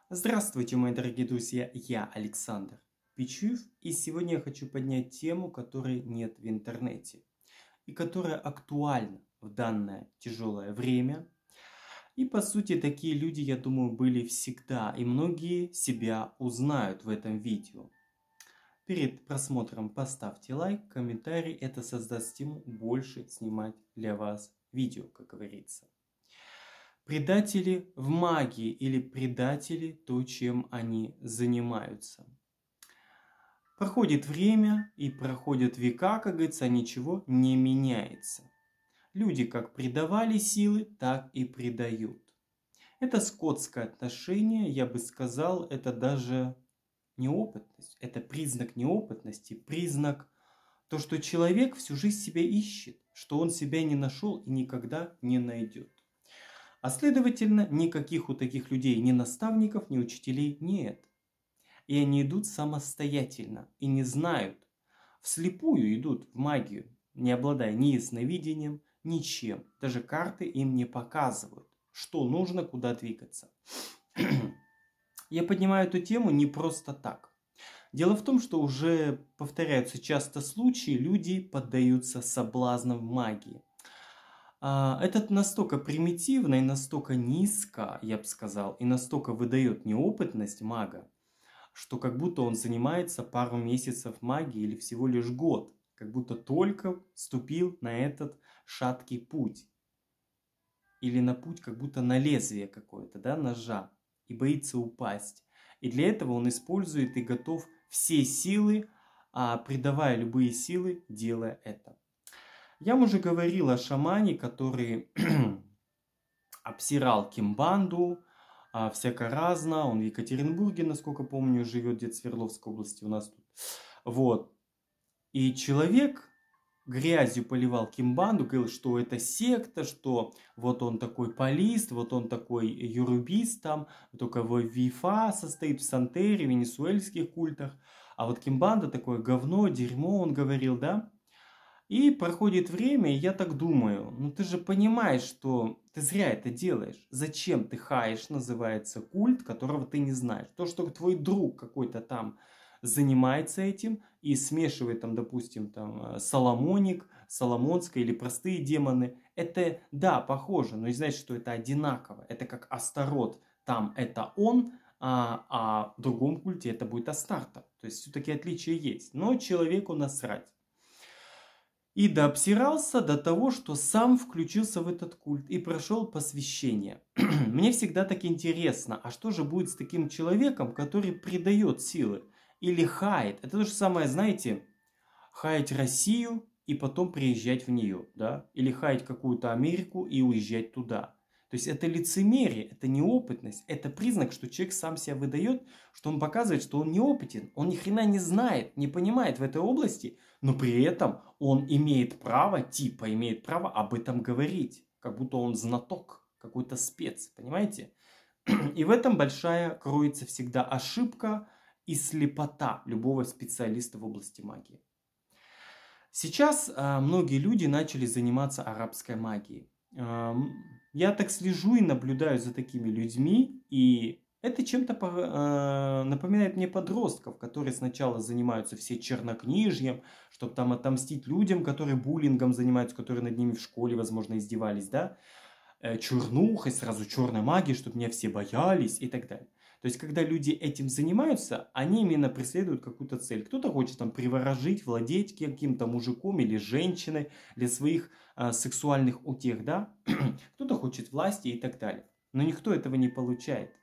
Здравствуйте, мои дорогие друзья, я Александр Пичуев, и сегодня я хочу поднять тему, которой нет в интернете, и которая актуальна в данное тяжелое время. И по сути такие люди, я думаю, были всегда, и многие себя узнают в этом видео. Перед просмотром поставьте лайк, комментарий, это создаст стимул больше снимать для вас видео, как говорится. Предатели в магии или предатели то, чем они занимаются. Проходит время и проходят века, как говорится, ничего не меняется. Люди как предавали силы, так и предают. Это скотское отношение, я бы сказал, это даже неопытность. Это признак неопытности, признак то, что человек всю жизнь себя ищет, что он себя не нашел и никогда не найдет. А следовательно, никаких у таких людей ни наставников, ни учителей нет. И они идут самостоятельно и не знают, вслепую идут в магию, не обладая ни ясновидением, ничем. Даже карты им не показывают, что нужно, куда двигаться. Я поднимаю эту тему не просто так. Дело в том, что уже повторяются часто случаи, люди поддаются соблазнам магии. Это настолько примитивно и настолько низко, я бы сказал, и настолько выдает неопытность мага, что как будто он занимается пару месяцев магией или всего лишь год, как будто только вступил на этот шаткий путь. Или на путь, как будто на лезвие какое-то, да, ножа, и боится упасть. И для этого он использует и готов все силы, придавая любые силы, делая это. Я вам уже говорил о шамане, который обсирал кимбанду, всяко разно. Он в Екатеринбурге, насколько помню, живет, где-то в Свердловской области у нас тут. Вот. И человек грязью поливал кимбанду, говорил, что это секта, что вот он такой полист, вот он такой юрубист, там, только в ВИФА состоит, в Сантере, в венесуэльских культах. А вот кимбанда такое говно, дерьмо, он говорил, да? И проходит время, и я так думаю, ну ты же понимаешь, что ты зря это делаешь. Зачем ты хаешь, называется, культ, которого ты не знаешь. То, что твой друг какой-то там занимается этим и смешивает там, допустим, там Соломоник, Соломонская или простые демоны, это, да, похоже, но не значит, что это одинаково. Это как Астарот, там это он, а в другом культе это будет Астарта. То есть все-таки отличия есть, но человеку насрать. И дообсирался до того, что сам включился в этот культ и прошел посвящение. Мне всегда так интересно, а что же будет с таким человеком, который предает силы или хает? Это то же самое, знаете, хаять Россию и потом приезжать в нее, да? Или хаять какую-то Америку и уезжать туда. То есть это лицемерие, это неопытность, это признак, что человек сам себя выдает, что он показывает, что он неопытен, он ни хрена не знает, не понимает в этой области, но при этом он имеет право, типа имеет право об этом говорить, как будто он знаток, какой-то спец, понимаете? И в этом большая кроется всегда ошибка и слепота любого специалиста в области магии. Сейчас многие люди начали заниматься арабской магией. Я так слежу и наблюдаю за такими людьми, и это чем-то напоминает мне подростков, которые сначала занимаются все чернокнижьем, чтобы там отомстить людям, которые буллингом занимаются, которые над ними в школе, возможно, издевались, да, чернухой, сразу черной магией, чтобы меня все боялись и так далее. То есть, когда люди этим занимаются, они именно преследуют какую-то цель. Кто-то хочет там приворожить, владеть каким-то мужиком или женщиной для своих сексуальных утех, да? Кто-то хочет власти и так далее. Но никто этого не получает.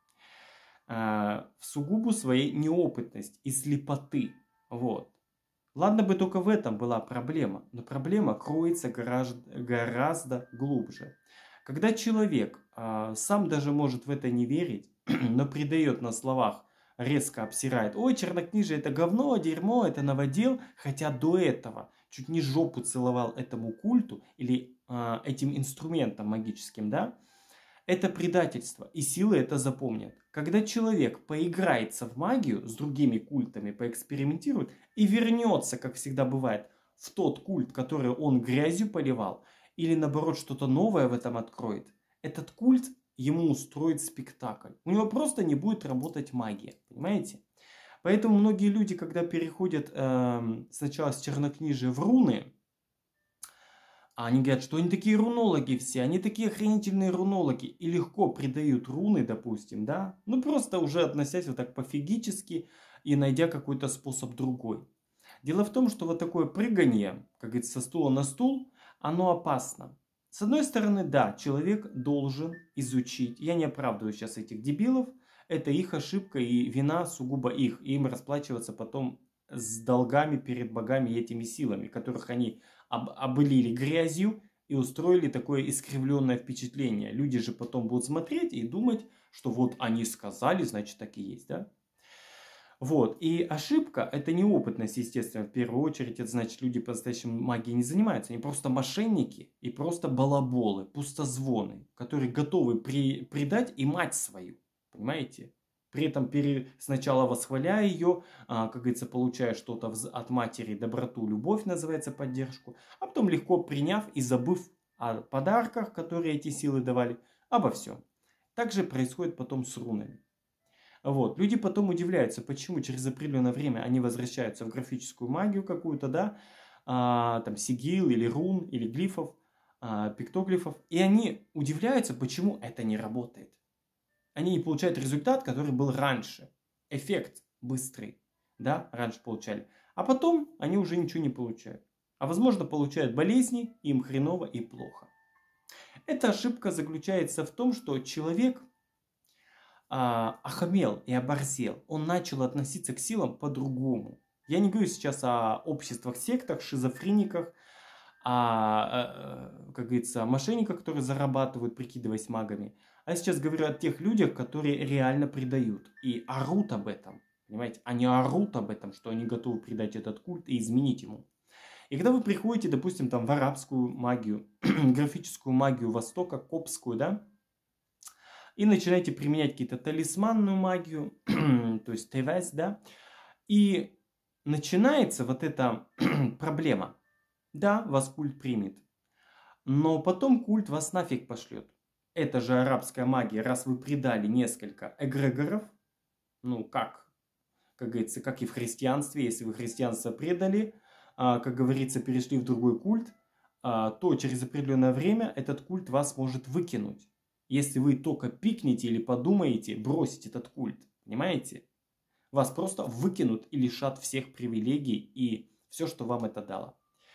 В сугубо своей неопытности и слепоты. Вот. Ладно бы только в этом была проблема, но проблема кроется гораздо глубже. Когда человек сам даже может в это не верить, но предает на словах, резко обсирает: ой, чернокнижие это говно, дерьмо, это новодел, хотя до этого чуть не жопу целовал этому культу или этим инструментам магическим, да, это предательство, и силы это запомнят. Когда человек поиграется в магию с другими культами, поэкспериментирует и вернется, как всегда бывает, в тот культ, который он грязью поливал, или наоборот что-то новое в этом откроет, этот культ ему устроить спектакль. У него просто не будет работать магия, понимаете? Поэтому многие люди, когда переходят сначала с чернокнижия в руны, они говорят, что они такие рунологи все, они такие охренительные рунологи. И легко придают руны, допустим, да? Ну, просто уже относясь вот так пофигически и найдя какой-то способ другой. Дело в том, что вот такое прыгание, как говорится, со стула на стул, оно опасно. С одной стороны, да, человек должен изучить. Я не оправдываю сейчас этих дебилов. Это их ошибка и вина сугубо их. И им расплачиваться потом с долгами перед богами и этими силами, которых они облили грязью и устроили такое искривленное впечатление. Люди же потом будут смотреть и думать, что вот они сказали, значит так и есть, да? Вот, и ошибка – это неопытность, естественно, в первую очередь. Это значит, люди по-настоящему магией не занимаются. Они просто мошенники и просто балаболы, пустозвоны, которые готовы предать и мать свою, понимаете? При этом сначала восхваляя ее, как говорится, получая что-то от матери, доброту, любовь, называется, поддержку, а потом легко приняв и забыв о подарках, которые эти силы давали, обо всем. Так же происходит потом с рунами. Вот. Люди потом удивляются, почему через определенное время они возвращаются в графическую магию какую-то, да, там сигил или рун, или глифов, пиктоглифов, и они удивляются, почему это не работает. Они не получают результат, который был раньше. Эффект быстрый, да, раньше получали. А потом они уже ничего не получают. А возможно получают болезни, им хреново и плохо. Эта ошибка заключается в том, что человек охамел и оборзел. Он начал относиться к силам по-другому. Я не говорю сейчас о обществах, сектах, шизофрениках, как говорится, мошенниках, которые зарабатывают, прикидываясь магами. А я сейчас говорю о тех людях, которые реально предают и орут об этом. Понимаете? Они орут об этом, что они готовы предать этот культ и изменить ему. И когда вы приходите, допустим, там в арабскую магию, графическую магию Востока, коптскую, да, и начинаете применять какие-то талисманную магию, то есть тевес, да, и начинается вот эта проблема. Да, вас культ примет, но потом культ вас нафиг пошлет. Это же арабская магия, раз вы предали несколько эгрегоров, ну как говорится, как и в христианстве, если вы христианство предали, как говорится, перешли в другой культ, то через определенное время этот культ вас может выкинуть. Если вы только пикнете или подумаете бросить этот культ, понимаете? Вас просто выкинут и лишат всех привилегий и все, что вам это дало.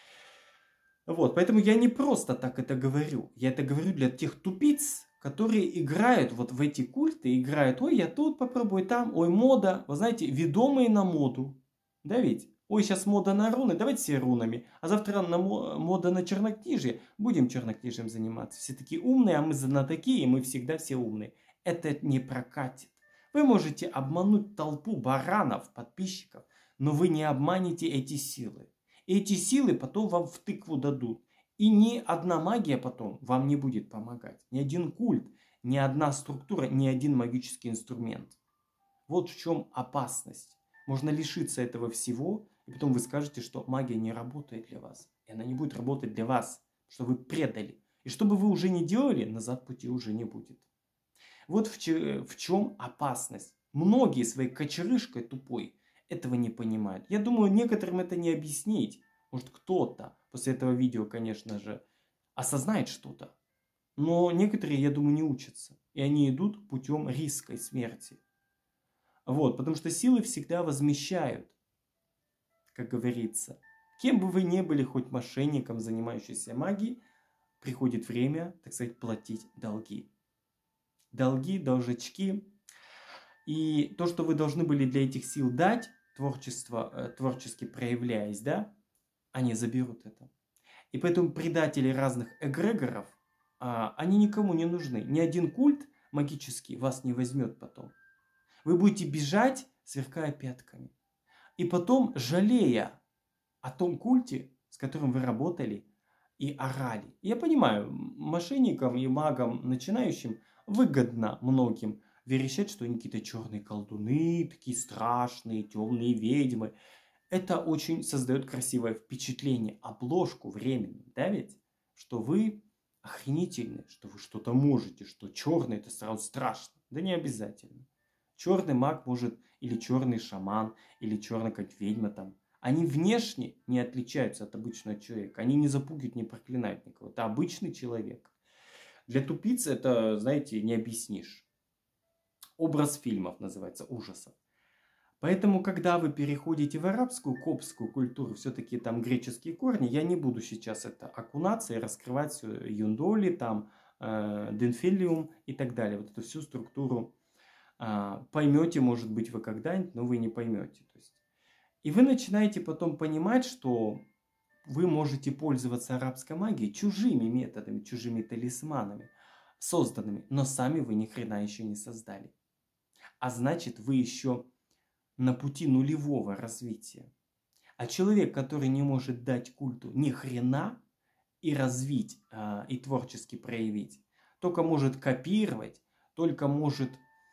Вот, поэтому я не просто так это говорю. Я это говорю для тех тупиц, которые играют вот в эти культы, играют, ой, я тут попробую, там, ой, мода. Вы знаете, ведомые на моду. Да ведь? Ой, сейчас мода на руны, давайте все рунами. А завтра мода на чернокнижие, будем чернокнижием заниматься. Все такие умные, а мы знатоки, и мы всегда все умные. Это не прокатит. Вы можете обмануть толпу баранов, подписчиков, но вы не обманете эти силы. И эти силы потом вам в тыкву дадут. И ни одна магия потом вам не будет помогать. Ни один культ, ни одна структура, ни один магический инструмент. Вот в чем опасность. Можно лишиться этого всего, и потом вы скажете, что магия не работает для вас. И она не будет работать для вас, что вы предали. И что бы вы уже ни делали, назад пути уже не будет. Вот в чем опасность. Многие своей кочерышкой тупой этого не понимают. Я думаю, некоторым это не объяснить. Может, кто-то после этого видео, конечно же, осознает что-то. Но некоторые, я думаю, не учатся. И они идут путем риска и смерти. Вот, потому что силы всегда возмещают, как говорится. Кем бы вы ни были, хоть мошенником, занимающимся магией, приходит время, так сказать, платить долги. Долги, должечки. И то, что вы должны были для этих сил дать, творчески проявляясь, да, они заберут это. И поэтому предатели разных эгрегоров, они никому не нужны. Ни один культ магический вас не возьмет потом. Вы будете бежать, сверкая пятками. И потом, жалея о том культе, с которым вы работали и орали. Я понимаю, мошенникам и магам начинающим выгодно многим верещать, что они какие-то черные колдуны, такие страшные, темные ведьмы. Это очень создает красивое впечатление, обложку временную, да ведь? Что вы охренительное, что вы что-то можете, что черный это сразу страшно. Да не обязательно. Черный маг может, или черный шаман, или черная как ведьма там. Они внешне не отличаются от обычного человека. Они не запугивают, не проклинают никого. Это обычный человек. Для тупицы это, знаете, не объяснишь. Образ фильмов называется, ужасов. Поэтому, когда вы переходите в арабскую, коптскую культуру, все-таки там греческие корни, я не буду сейчас это окунаться и раскрывать все юндоли, там, денфилиум и так далее. Вот эту всю структуру поймете, может быть, вы когда-нибудь, но вы не поймете. То есть. И вы начинаете потом понимать, что вы можете пользоваться арабской магией чужими методами, чужими талисманами, созданными, но сами вы ни хрена еще не создали. А значит, вы еще на пути нулевого развития. А человек, который не может дать культу ни хрена и развить, и творчески проявить, только может копировать, только может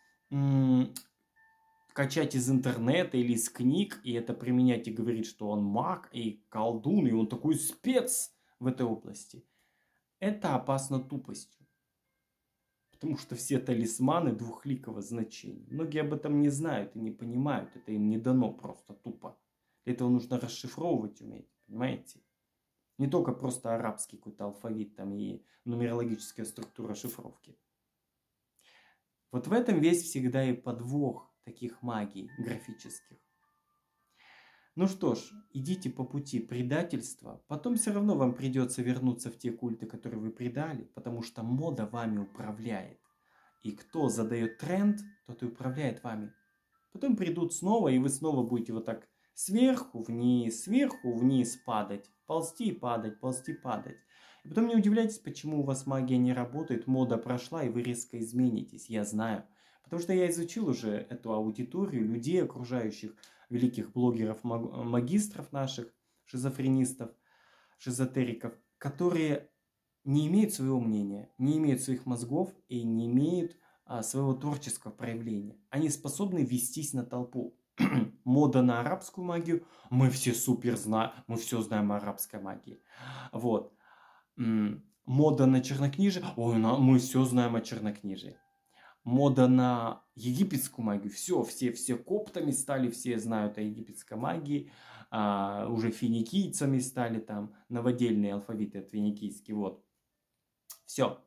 качать из интернета или из книг, и это применять и говорить, что он маг и колдун, и он такой спец в этой области. Это опасно тупостью. Потому что все талисманы двухликого значения. Многие об этом не знают и не понимают. Это им не дано просто тупо. Для этого нужно расшифровывать уметь. Понимаете? Не только просто арабский какой-то алфавит там и нумерологическая структура шифровки. Вот в этом весь всегда и подвох таких магий графических. Ну что ж, идите по пути предательства. Потом все равно вам придется вернуться в те культы, которые вы предали, потому что мода вами управляет. И кто задает тренд, тот и управляет вами. Потом придут снова, и вы снова будете вот так сверху вниз падать. Ползти и падать, ползти и падать. И потом не удивляйтесь, почему у вас магия не работает, мода прошла, и вы резко изменитесь. Я знаю. Потому что я изучил уже эту аудиторию людей, окружающих великих блогеров, магистров наших, шизофренистов, шизотериков, которые не имеют своего мнения, не имеют своих мозгов и не имеют своего творческого проявления. Они способны вестись на толпу. Мода на арабскую магию. Мы все супер знаем, мы все знаем о арабской магии. Вот. Мода на чернокнижие. Ой, мы все знаем о чернокнижии. Мода на египетскую магию. Все коптами стали, все знают о египетской магии. Уже финикийцами стали там. Новодельные алфавиты от финикийские. Вот. Все.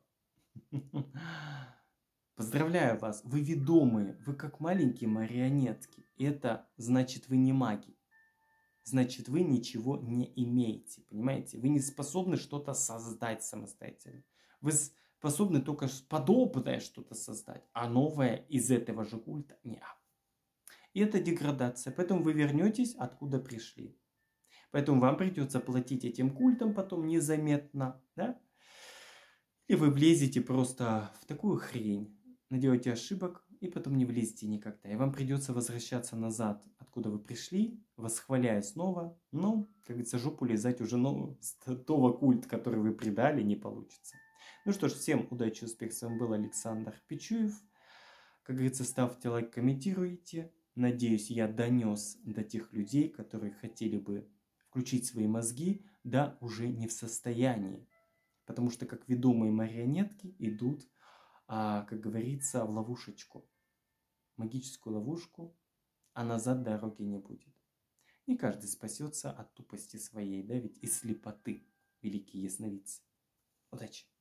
Поздравляю вас. Вы ведомые. Вы как маленькие марионетки. Это значит, вы не маги. Значит, вы ничего не имеете. Понимаете? Вы не способны что-то создать самостоятельно. Вы способны только подобное что-то создать, а новое из этого же культа нет. И это деградация. Поэтому вы вернетесь, откуда пришли. Поэтому вам придется платить этим культам потом незаметно. Да? И вы влезете просто в такую хрень. Наделаете ошибок и потом не влезете никогда. И вам придется возвращаться назад, откуда вы пришли, восхваляя снова. Но, как говорится, жопу лизать уже с того культа, который вы предали, не получится. Ну что ж, всем удачи, успех. С вами был Александр Пичуев. Как говорится, ставьте лайк, комментируйте. Надеюсь, я донес до тех людей, которые хотели бы включить свои мозги, да уже не в состоянии. Потому что как ведомые марионетки идут, как говорится, в ловушечку. Магическую ловушку, а назад дороги не будет. Не каждый спасется от тупости своей, да ведь и слепоты, великие ясновидцы. Удачи!